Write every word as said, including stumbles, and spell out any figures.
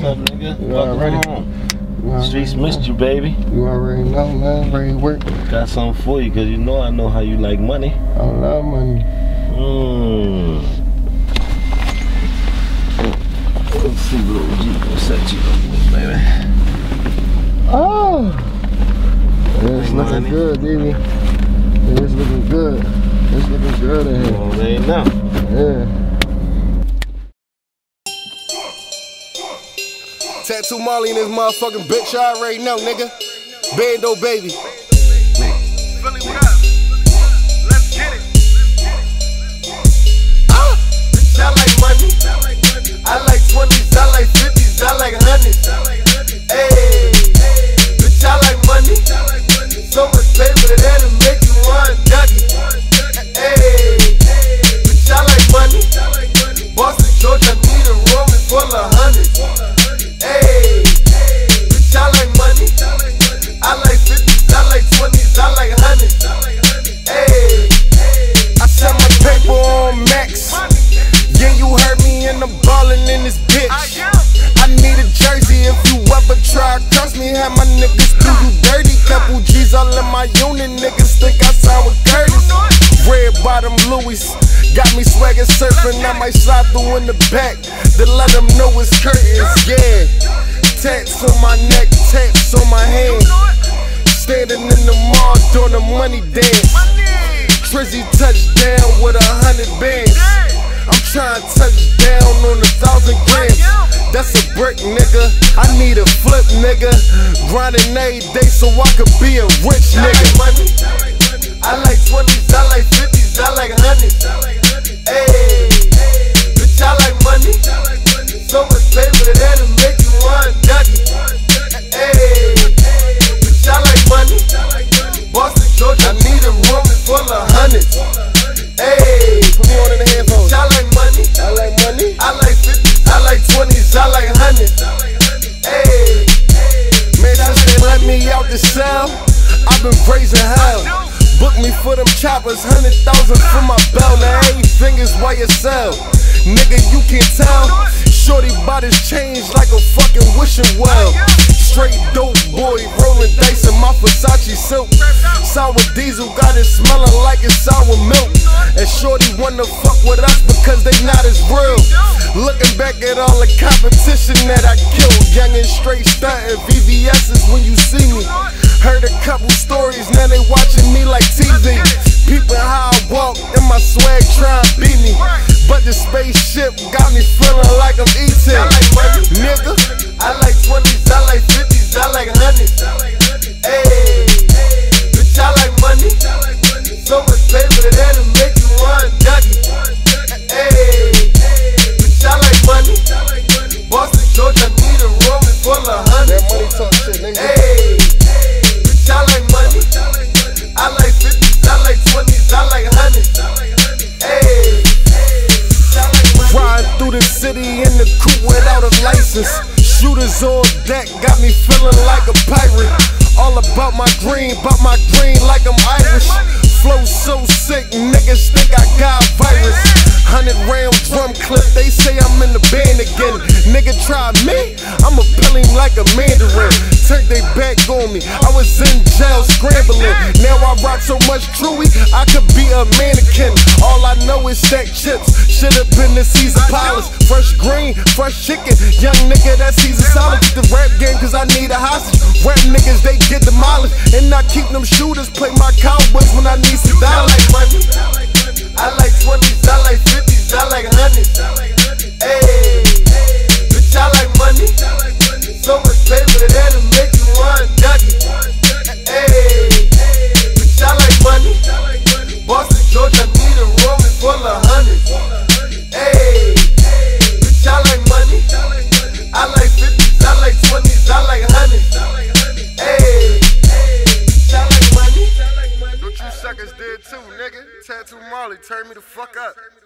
What's up, nigga? You Welcome already home. You Streets already missed know. you, baby. You already know, man. Ready to work. Got something for you, cause you know I know how you like money. I love money. Mmm. Let's see what O G gonna set you up with, baby. Oh! It's Hey, looking money. good, baby. It's looking good. It's looking good in You here. already know. Yeah. Tattoo Molly in this motherfucking bitch, I already know, nigga. Bando baby. Philly, what up? Let's get it. Ah! Bitch, I like money. I like twenties, I like fifties, I like hundreds. Hey, bitch, I like money. So much paper that'll make you want Dougie. Hey, bitch, I like money. Boston, Georgia, need a room full of hundreds. Hey, bitch, I like money. I like fifties, I like twenties, I like hundreds. Hey, I set my paper on max. Yeah, you heard me and I'm ballin' in this bitch. I need a jersey if you ever try to cross me. Have my niggas do you dirty. Couple G's all in my unit, niggas think I sound with Curtis. Red bottom Louis, got me swaggin' surfing. I might slide through in the back to let them know it's curtains. Yeah, tats on my neck, tats on my hand. Standing in the mall doing the money dance. Trizzy touched down with a hundred bands. I'm trying to touch down on a thousand grams. That's a brick, nigga. I need a flip, nigga. Grinding every day so I could be a rich nigga. I like twenties, I like fifties, I like hundreds. Hey, bitch, I like money. So much paper that'll make you want Dougie. Hey, bitch, I like money. Boston, Georgia, I need a room full of hundreds. Hey, Put me on in the headphones. bitch, I like money. I like money. I like fifties, I like twenties, I like hundreds. Hey, man, since they let me out the cell, I've been praising hell. Book me for them choppers, hundred thousand for my belt. Now everything is Y S L. Nigga, you can't tell. Shorty bought his change like a fucking wishing well. Straight dope boy, rolling dice in my Versace silk. Sour diesel got it smelling like it's sour milk. And shorty wanna fuck with us because they not as real. Looking back at all the competition that I killed. Young and straight stuntin', V V S's when you see me. Heard a couple stories, now they watching me like T V. Peeping how I walk and my swag tryin' beat me. But the spaceship got me feeling like I'm eating. I like money, nigga. I like twenties, I like fifties, I like hundreds. Hey, bitch, I like money. So much paper that'll make you want Dougie. Hey, bitch, I like money. Boston, Georgia, need a room full of hundreds. That money talk shit, nigga. Hey, bitch, I like money. I like fifties, I like twenties, I like hundreds. Hey, bitch, I like money. Riding through the city in the coupe without a license. Shooters on deck got me feeling like a pirate. All about my green, about my green like I'm Irish. Flow so sick, niggas think I got virus. Hundred round drum clip, they say I'm in the band again. Nigga try me, I'ma peel him like a mandarin. Turn they back on me, I was in jail scrambling. Now I rock so much Truey, I could be a mannequin. All I know is stack chips, should've been the Caesar Palace. Fresh green, fresh chicken, young nigga that Caesar solid. Get the rap game cause I need a hostage. Rap niggas, they get demolished. And I keep them shooters, play my cowboys when I need some dollars. I like money, I like twenties, I like fifties, I like hundreds. Hey, bitch, I like money. So much paper that'll make you want Dougie. Hey, bitch, I like money. Boston, Georgia, need a room full of hundreds. Hey, bitch, I like money. I like fifties, I like twenties, I like hundreds. Hey, bitch, I like money. What you suckers did too, nigga. Tattoo Molly, turn me the fuck up.